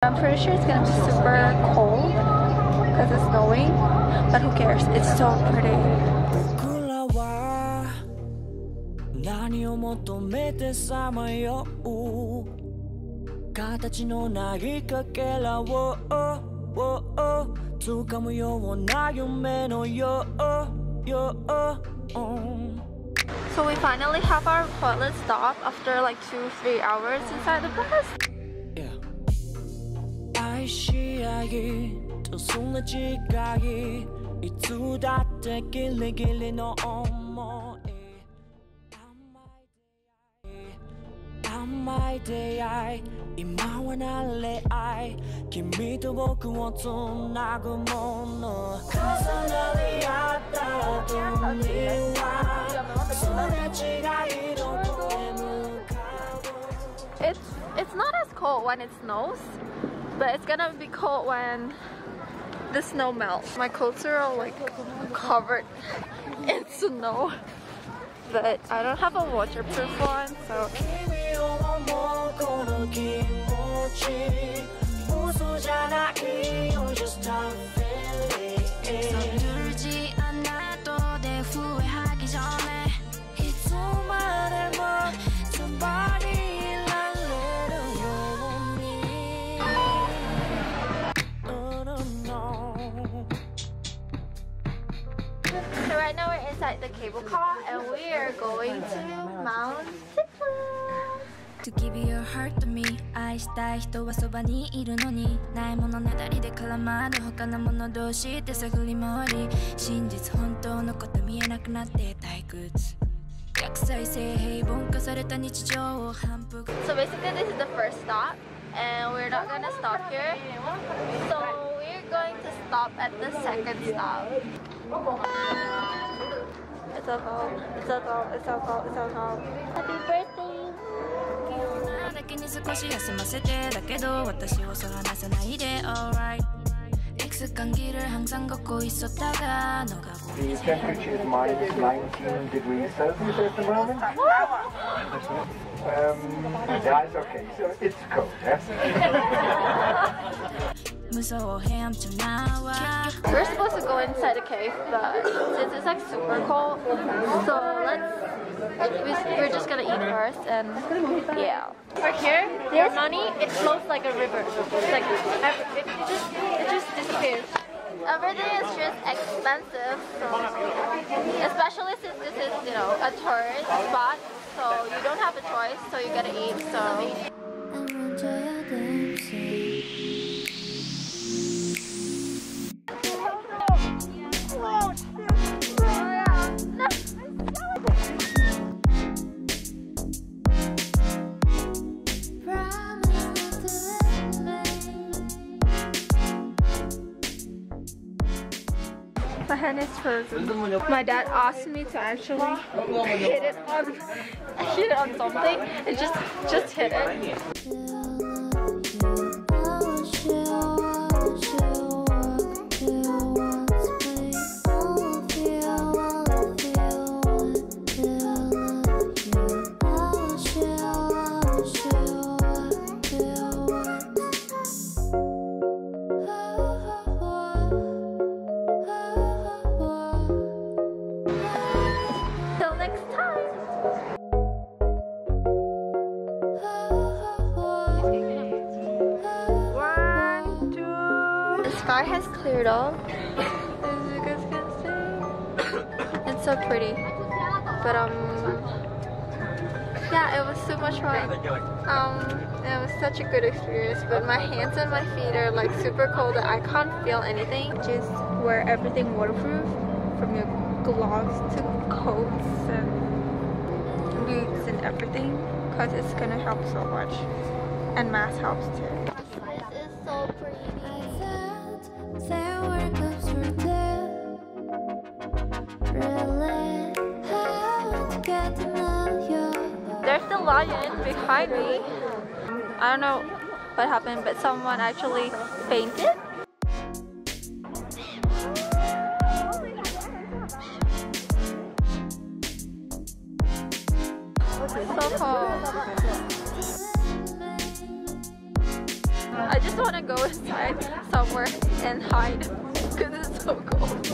I'm pretty sure it's gonna be super cold because it's snowing, but who cares? It's so pretty. So we finally have our toilet stop after like 2-3 hours inside the bus. It's not as cold when it snows, but it's gonna be cold when the snow melts. My clothes are all like covered in snow, but I don't have a waterproof one, so. So right now we're inside the cable car and we are going to Mount Titlis. To give your heart to me 愛したい人はそばにいるのにないものねだりで絡まる他のもの同士って探り回り真実本当のこと見えなくなって退屈逆再生平凡化された日常を反復 So basically this is the first stop and we're not gonna stop here, so we're going to stop at the second stop. It's so cold, it's so cold, it's so cold, it's so cold. Happy birthday! だけに少し休ませてだけど私をそう話さないで alright 익숙한 길을 항상 걷고 있었다가 너가 The temperature is minus 19 degrees Celsius at the moment. Yeah, it's okay. So it's cold, yes? 무서워해 엄청 나와 We're supposed to go inside the cave, but since it's like super cold, so we're just gonna eat first and yeah. Right here, there's money. It flows like a river. It's like it just disappears. Everything is just expensive, so especially since this is, you know, a tourist spot, so you don't have a choice, so you gotta eat. So. My hand is frozen. My dad asked me to actually hit it on something and just hit it. Sky has cleared up, as you guys can see. It's so pretty, but yeah, it was so much fun. It was such a good experience, but my hands and my feet are like super cold. I can't feel anything. Just wear everything waterproof, from your gloves to coats and boots and everything, because it's gonna help so much, and mask helps too. This is so pretty. There's the lion behind me. I don't know what happened, but someone actually fainted. So cold. I just want want to go inside somewhere and hide because it's so cold.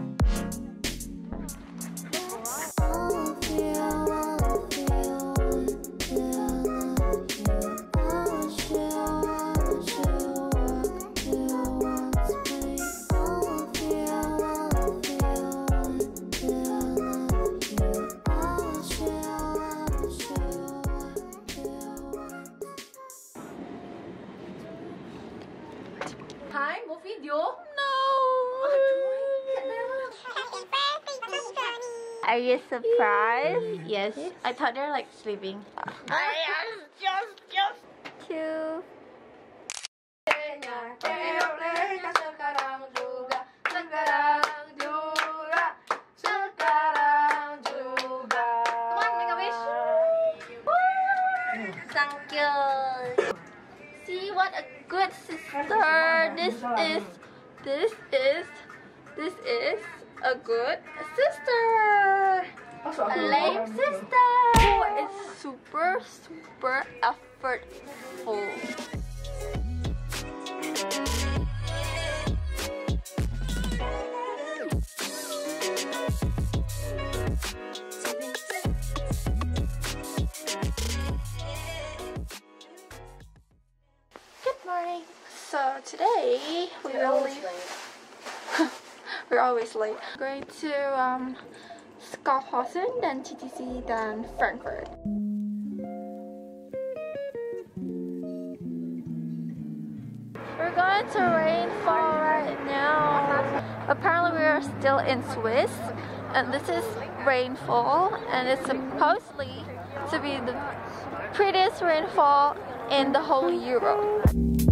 Hi, một video. No! Are you surprised? Yes. I thought they're like sleeping. Just. Two. Thank you. See what a good sister. This is a good sister. A lame sister. It's super effortful. Good morning. So today we will leave. We're always late. Going to Scaffhausen, then Titisee, then Frankfurt. We're going to rainfall right now. Apparently we are still in Swiss, and this is rainfall, and it's supposedly to be the prettiest rainfall in the whole Europe.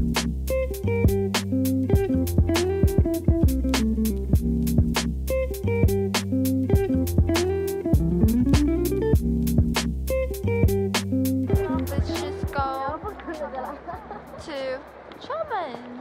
Let's just go to Ramen.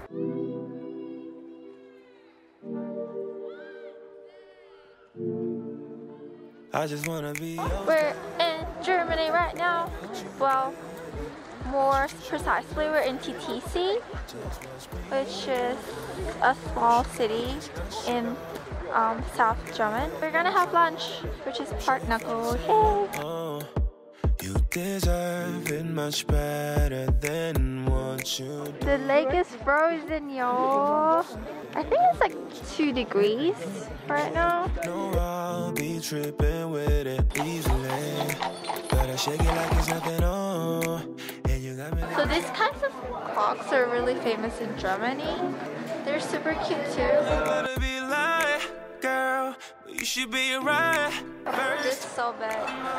I just wanna be. We're in Germany right now. Well, more precisely, we're in Titisee, which is a small city in South Germany. We're gonna have lunch, which is pork knuckle. Yay! You deserve it much better than what you do. The lake is frozen, y'all. I think it's like 2 degrees right now. No, I'll be tripping with it easily. Gotta shake it like it's nothing on. And you got me. So these kinds of clocks are really famous in Germany. They're super cute too. Gonna be like, girl, but you should be right. This is so bad.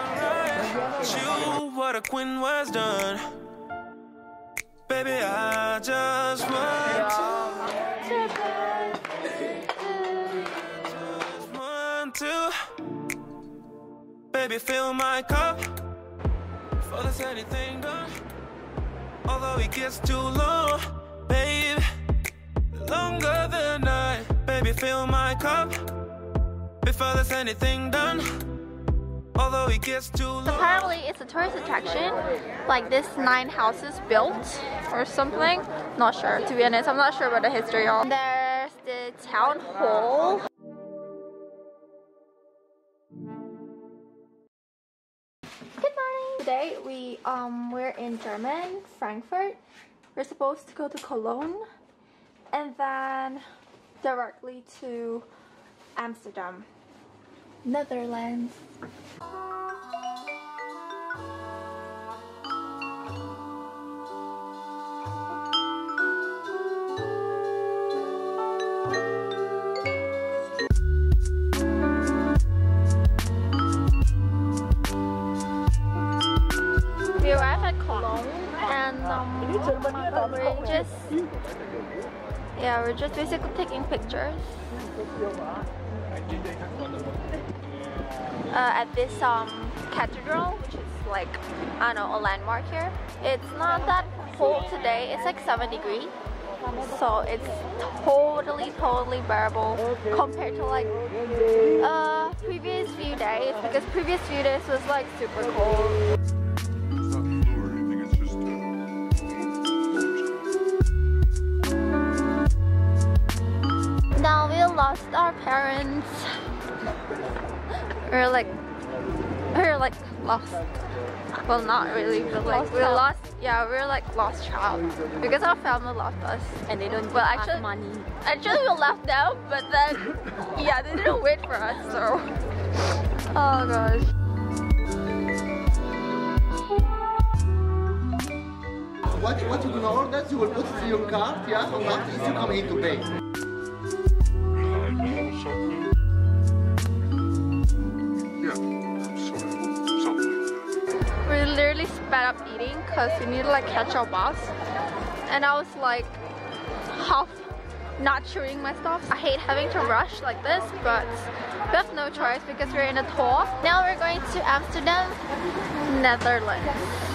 You what a queen was done. Baby, I just want to. Baby, fill my cup. For this anything done. Although it gets too long, babe. Longer the night. Baby, fill my cup. Before there's anything done. Although it gets too long. Apparently it's a tourist attraction, like this 9 houses built or something. Not sure, to be honest. I'm not sure about the history of. There's the town hall. Good morning. Today we're in German, Frankfurt. We're supposed to go to Cologne and then directly to Amsterdam, Netherlands. We arrived at Cologne and we're just basically taking pictures at this cathedral, which is like, I don't know, a landmark here. It's not that cold today. It's like 7 degrees, so it's totally bearable compared to like previous few days, because previous few days was like super cold. friends. We're like lost. Well, not really, but like we're lost. Yeah, we're like lost child because our family left us And they don't well, have actually, money. Actually, we left them, but then yeah, they didn't wait for us. So, oh gosh. What you're gonna order, you will put it in your cart, yeah, and after you come here to pay. We literally sped up eating because we need to like catch our bus, and I was like half not chewing my stuff. I hate having to rush like this, but we have no choice because we're in a tour. Now we're going to Amsterdam, Netherlands.